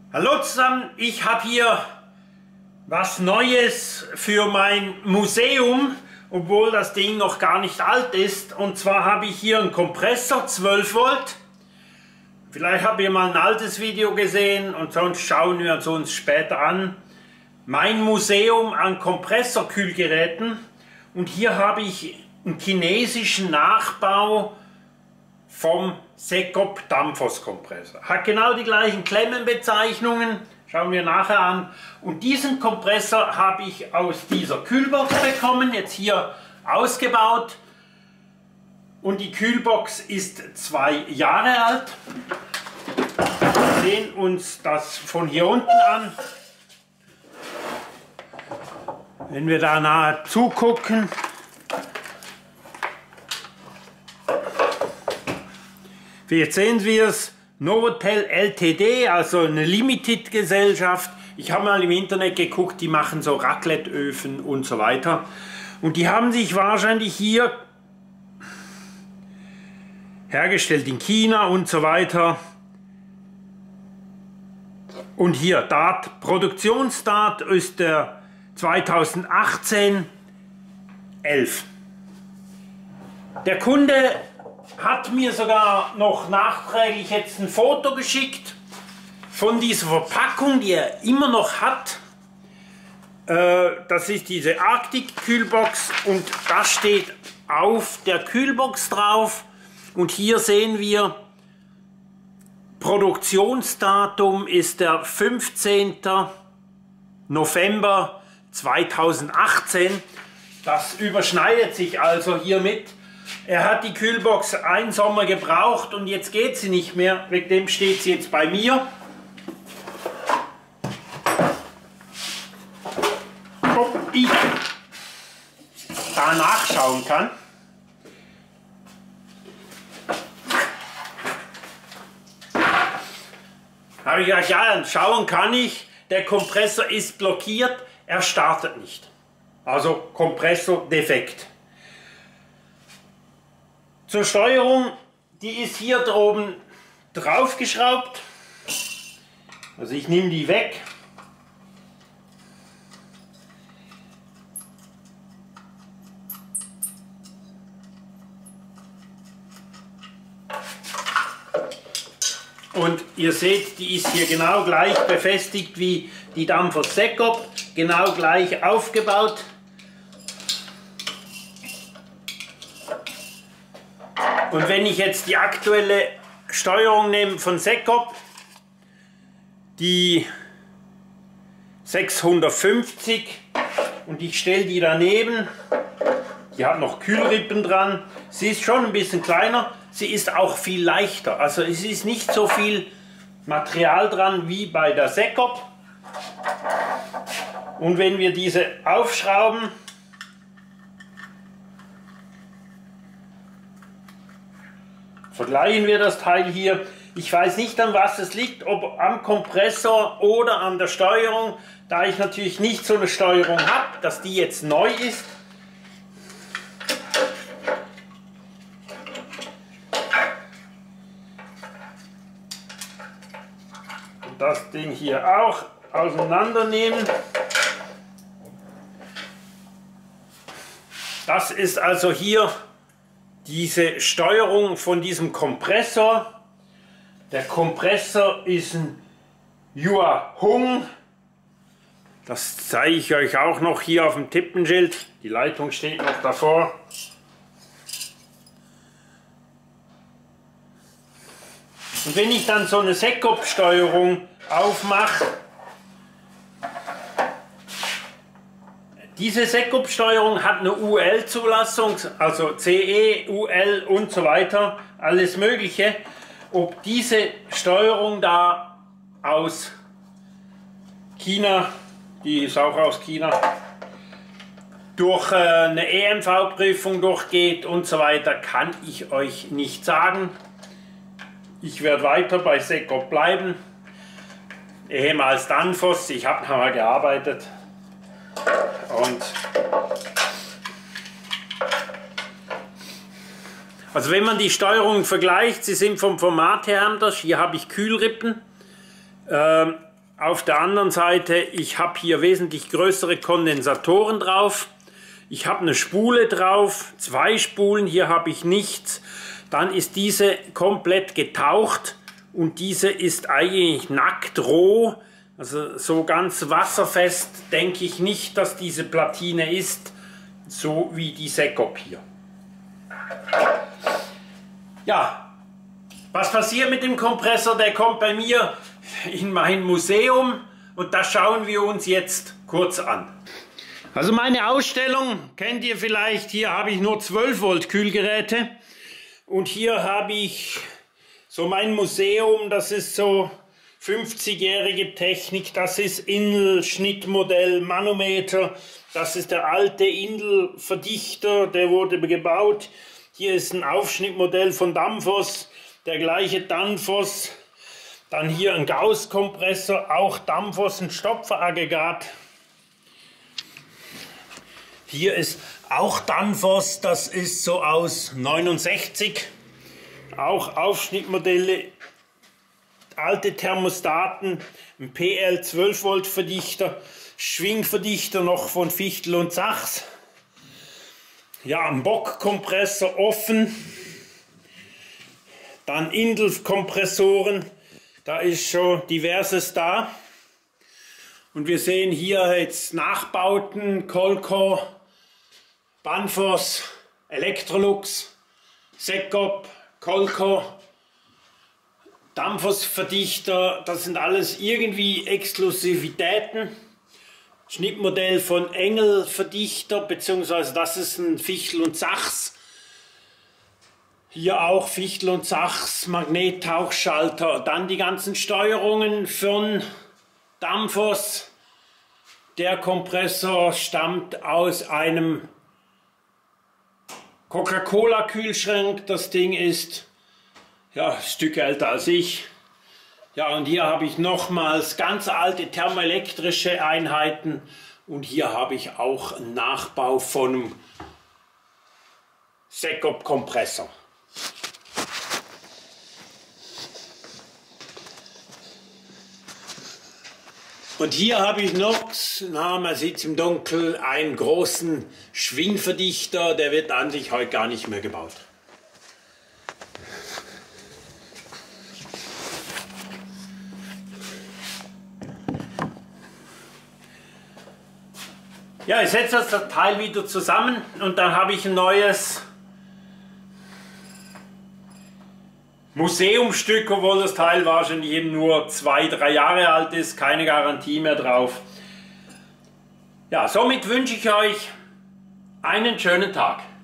Hallo zusammen, ich habe hier was Neues für mein Museum, obwohl das Ding noch gar nicht alt ist. Und zwar habe ich hier einen Kompressor, 12 Volt. Vielleicht habt ihr mal ein altes Video gesehen und sonst schauen wir uns später an. Mein Museum an Kompressorkühlgeräten. Und hier habe ich einen chinesischen Nachbau vom Secopp Danfoss-Kompressor. Hat genau die gleichen Klemmenbezeichnungen, schauen wir nachher an. Und diesen Kompressor habe ich aus dieser Kühlbox bekommen, jetzt hier ausgebaut. Und die Kühlbox ist 2 Jahre alt. Wir sehen uns das von hier unten an. Wenn wir da nahe zugucken, jetzt sehen wir es, Novotel Ltd, also eine Limited-Gesellschaft. Ich habe mal im Internet geguckt, die machen so Raclette-Öfen und so weiter. Und die haben sich wahrscheinlich hier hergestellt in China und so weiter. Und hier, Produktionsstart ist der 2018 11. Der Kunde hat mir sogar noch nachträglich jetzt ein Foto geschickt von dieser Verpackung, die er immer noch hat. Das ist diese Arctic-Kühlbox und das steht auf der Kühlbox drauf. Und hier sehen wir, Produktionsdatum ist der 15. November 2018. Das überschneidet sich also hiermit. Er hat die Kühlbox einen Sommer gebraucht und jetzt geht sie nicht mehr. Wegen dem steht sie jetzt bei mir. Ob ich da nachschauen kann. Habe ich gesagt, ja, schauen kann ich. Der Kompressor ist blockiert, er startet nicht. Also Kompressor defekt. Zur Steuerung, die ist hier droben draufgeschraubt. Also ich nehme die weg. Und ihr seht, die ist hier genau gleich befestigt wie die Danfoss Secopp, genau gleich aufgebaut. Und wenn ich jetzt die aktuelle Steuerung nehme von Secopp, die 650, und ich stelle die daneben, die hat noch Kühlrippen dran, sie ist schon ein bisschen kleiner, sie ist auch viel leichter, also es ist nicht so viel Material dran wie bei der Secopp. Und wenn wir diese aufschrauben, vergleichen wir das Teil hier. Ich weiß nicht, an was es liegt, ob am Kompressor oder an der Steuerung, da ich natürlich nicht so eine Steuerung habe, dass die jetzt neu ist. Und das Ding hier auch auseinandernehmen. Das ist also hier diese Steuerung von diesem Kompressor. Der Kompressor ist ein Yuehong. Das zeige ich euch auch noch hier auf dem Tippenschild. Die Leitung steht noch davor. Und wenn ich dann so eine Secopp-Steuerung aufmache, diese Secopp-Steuerung hat eine UL-Zulassung, also CE, UL und so weiter, alles Mögliche. Ob diese Steuerung da aus China, die ist auch aus China, durch eine EMV-Prüfung durchgeht und so weiter, kann ich euch nicht sagen. Ich werde weiter bei Secopp bleiben. Ehemals Danfoss, ich habe mal gearbeitet. Und also wenn man die Steuerungen vergleicht, sie sind vom Format her anders. Hier habe ich Kühlrippen. auf der anderen Seite, ich habe hier wesentlich größere Kondensatoren drauf. Ich habe eine Spule drauf, 2 Spulen, hier habe ich nichts. Dann ist diese komplett getaucht und diese ist eigentlich nackt roh. Also so ganz wasserfest denke ich nicht, dass diese Platine ist, so wie die Sekop hier. Ja, was passiert mit dem Kompressor? Der kommt bei mir in mein Museum und das schauen wir uns jetzt kurz an. Also meine Ausstellung kennt ihr vielleicht, hier habe ich nur 12 Volt Kühlgeräte und hier habe ich so mein Museum, das ist so 50-jährige Technik, das ist Indel Schnittmodell Manometer, das ist der alte Indel Verdichter, der wurde gebaut. Hier ist ein Aufschnittmodell von Danfoss, der gleiche Danfoss. Dann hier ein Gauss-Kompressor, auch Danfoss, ein Stopferaggregat. Hier ist auch Danfoss, das ist so aus 69. Auch Aufschnittmodelle, alte Thermostaten, ein PL 12 Volt Verdichter, Schwingverdichter noch von Fichtel und Sachs. Ja, ein Bock-Kompressor offen. Dann Indel-Kompressoren, da ist schon diverses da. Und wir sehen hier jetzt Nachbauten, Colco, Danfoss, Electrolux, Sekop, Colco, Danfoss-Verdichter, das sind alles irgendwie Exklusivitäten. Schnittmodell von Engel Verdichter, beziehungsweise das ist ein Fichtel und Sachs. Hier auch Fichtel und Sachs, Magnettauchschalter, dann die ganzen Steuerungen von Danfoss. Der Kompressor stammt aus einem Coca-Cola-Kühlschrank. Das Ding ist ja ein Stück älter als ich. Ja, und hier habe ich nochmals ganz alte thermoelektrische Einheiten. Und hier habe ich auch einen Nachbau von einem Sekop-Kompressor. Und hier habe ich noch, man sieht es im Dunkeln, einen großen Schwingverdichter, der wird an sich heute gar nicht mehr gebaut. Ja, ich setze das Teil wieder zusammen und dann habe ich ein neues Museumstück, obwohl das Teil wahrscheinlich eben nur 2-3 Jahre alt ist, keine Garantie mehr drauf. Ja, somit wünsche ich euch einen schönen Tag.